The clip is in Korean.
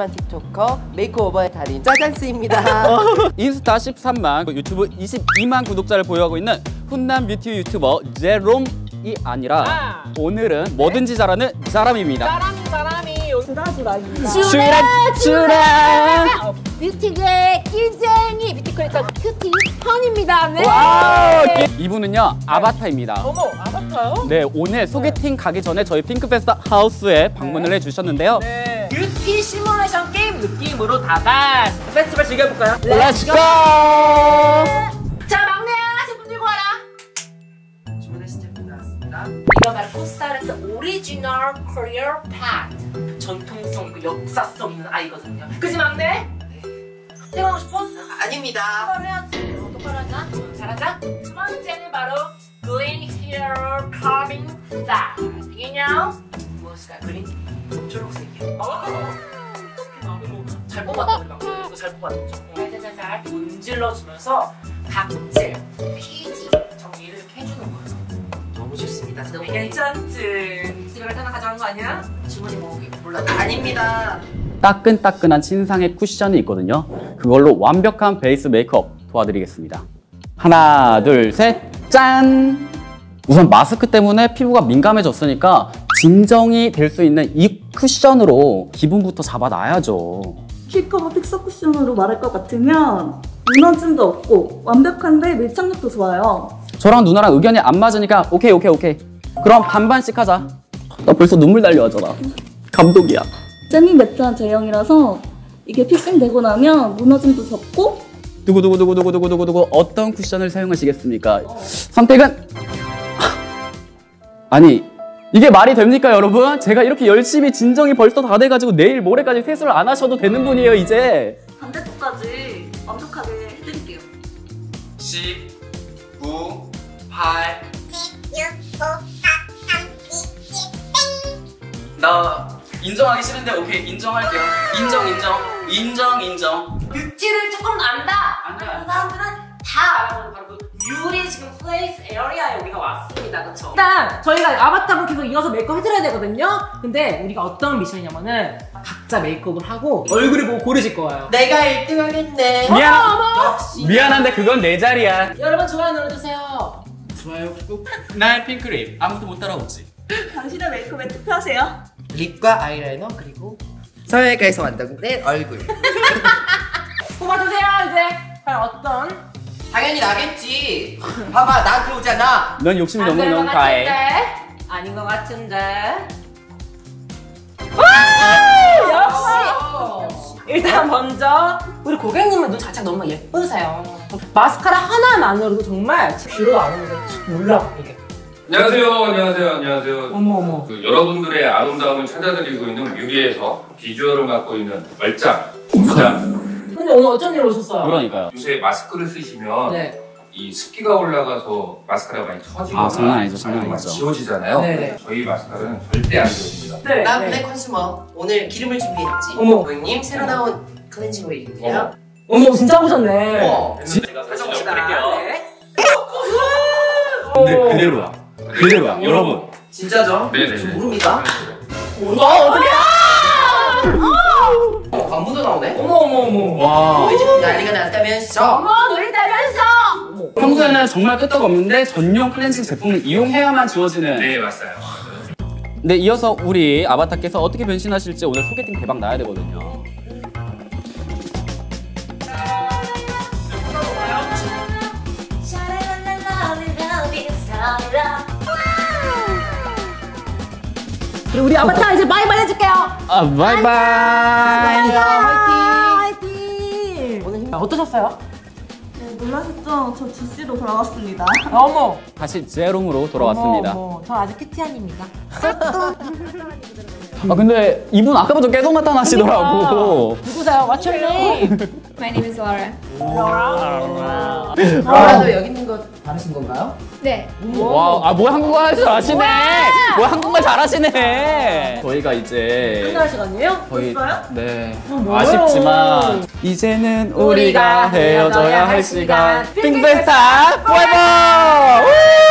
유명한 틱토커 메이크오버의 달인 짜잔스입니다. 인스타 13만, 유튜브 22만 구독자를 보유하고 있는 훈남 뷰티 유튜버 제롬이 아니라 오늘은 뭐든지 잘하는 사람입니다. 사람이 쭈라 뷰티계 낄쟁이 뷰티 크리에이터 큐티 헌입니다. 네. 이분은요 아바타입니다. 어머, 아바타요? 네, 오늘 소개팅 가기 전에 저희 핑크페스트 하우스에 방문을 해주셨는데요. 네. 뷰티 시뮬레이션 게임 느낌으로 다가 페스티벌 즐겨볼까요? 렛츠고! 자, 막내야, 제품 들고 와라. 주문하신 제품 나왔습니다. 이거 바로 코스타렉스 오리지널 커리어 팟. 전통성 있고 역사성 있는 아이거든요. 그지 막내? 네. 태어나고 싶어? 아닙니다. 이걸 해야지. 어떡하라 하자? 잘하자? 두 번째는 바로 Green Hero Carving Star. 이게요? 무엇일까요? 그린? 초록색이요. 잘 뽑았다 우리 막내. 이거 잘 뽑았죠? 살살살살 문질러주면서 각질, 피지 정리를 이렇게 해주는 거예요. 너무 좋습니다. 너무 괜찮지? 집에 갈 때나 가져간 거 아니야? 주머니 모으기 몰라. 아닙니다. 따끈따끈한 진상의 쿠션이 있거든요. 그걸로 완벽한 베이스 메이크업 도와드리겠습니다. 하나, 둘, 셋, 짠! 우선 마스크 때문에 피부가 민감해졌으니까 진정이 될 수 있는 이 쿠션으로 기분부터 잡아놔야죠. 킬커버 픽서 쿠션으로 말할 것 같으면 무너짐도 없고 완벽한데 밀착력도 좋아요. 저랑 누나랑 의견이 안 맞으니까 오케이. 그럼 반반씩 하자. 나 벌써 눈물 날려하잖아. 감동이야. 세미 매트한 제형이라서 이게 픽싱되고 나면 무너짐도 적고. 두구두구 어떤 쿠션을 사용하시겠습니까? 선택은 아니 이게 말이 됩니까 여러분? 제가 이렇게 열심히 진정이 벌써 다 돼가지고 내일 모레까지 세수를 안 하셔도 되는 분이에요 이제. 반대쪽까지 완벽하게 해드릴게요. 10, 9, 8 6, 5, 4, 3, 2, 1, 땡! 나 인정하기 싫은데 오케이 인정할게요. 인정. 뷰티를 조금 안다. 안다. 그 사람들은 다 알아보는 바로 그 뷰티 지금 플레이스 에어리아에 우리가 왔습니다. 그쵸? 일단 저희가 아바타를 계속 이어서 메이크업 해드려야 되거든요. 근데 우리가 어떤 미션이냐면은 각자 메이크업을 하고 얼굴을 보고 고르실 거예요. 내가 1등 하겠네. 미안한데 그건 내 자리야. 여러분 좋아요 눌러주세요. 좋아요 꾹. 날 핑크립 아무도 못 따라오지. 당신의 메이크업에 투표하세요. 립과 아이라이너 그리고 서열가에서 완성된 얼굴. 뽑아주세요 이제. 과연 어떤? 당연히 나겠지. 봐봐 나 그러잖아. 넌 욕심이 안 너무 될 것 너무 가해. 같은데? 아닌 것 같은데. 역시. 일단 먼저 우리 고객님은 눈 자체가 너무 예쁘세요. 마스카라 하나만으로도 정말 뒤로 안 오는 게 몰라 이게. 안녕하세요. 어머. 그 여러분들의 아름다움을 찾아드리고 있는 뮤비에서 비주얼을 맡고 있는 얼짱, 부장. 근데 오늘 어쩐 일로 오셨어요? 그러니까요. 요새 마스크를 쓰시면 네. 이 습기가 올라가서 마스카라가 많이 터지거나 장난 아니죠. 지워지잖아요. 네네. 저희 마스카라는 절대 안 지워집니다. 네. 나 블랙 컨슈머 오늘 기름을 준비했지. 어머. 고객님 새로 나온 클렌징 오일이에요. 어머 진짜 보셨네. 제가 사진 좀 드릴게요. 네. 근데 그대로야. 여러분. 진짜죠? 네네. 저 모릅니다. 어떡해! 광문도 나오네. 어머. 와. 우리 집 난리가 났다면서. 어머 놀이다면서. 평소에는 정말 끄떡 없는데 전용 클렌징 제품을 이용해야만 지워지는. 네, 맞아요. 네, 이어서 우리 아바타께서 어떻게 변신하실지 오늘 소개팅 대박 나야 되거든요. 그리고 우리 아바타 이제 바이바이 해줄게요. 바이바이. 화이팅. 오늘 힘 어떠셨어요? 네, 놀라셨죠? 저 주씨로 돌아왔습니다. 어머. 다시 제롬으로 돌아왔습니다. 어머. 저 아직 키티안입니다. 근데 이분 아까부터 계속 나타나시더라고. 누구세요? What's your name? My name is Laura. 라도 여기 있는 거 다르신 건가요? 네. 와, 뭐야 한국말 할 줄 아시네. 뭐야 한국말 잘하시네. 저희가 이제 끝날 시간이에요? 거의 벌써요? 네 뭐예요? 아쉽지만 이제는 우리가 헤어져야 할 시간. 핑크페스타 핑크페스타 포에버.